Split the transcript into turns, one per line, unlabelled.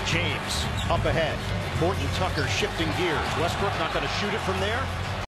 James up ahead. Horton Tucker shifting gears. Westbrook not going to shoot it from there.